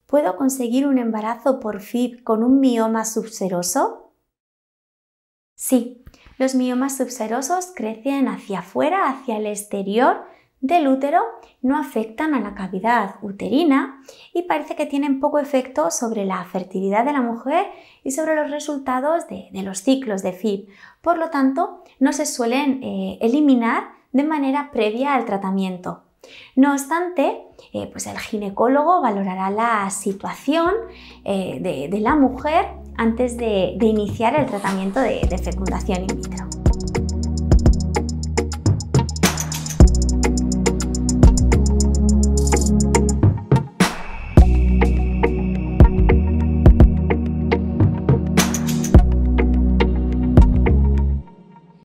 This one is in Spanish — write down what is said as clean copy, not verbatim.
¿Puedo conseguir un embarazo por FIV con un mioma subseroso? Sí, los miomas subserosos crecen hacia afuera, hacia el exterior del útero, no afectan a la cavidad uterina y parece que tienen poco efecto sobre la fertilidad de la mujer y sobre los resultados de los ciclos de FIV. Por lo tanto, no se suelen eliminar de manera previa al tratamiento. No obstante, pues el ginecólogo valorará la situación de la mujer antes de iniciar el tratamiento de fecundación in vitro.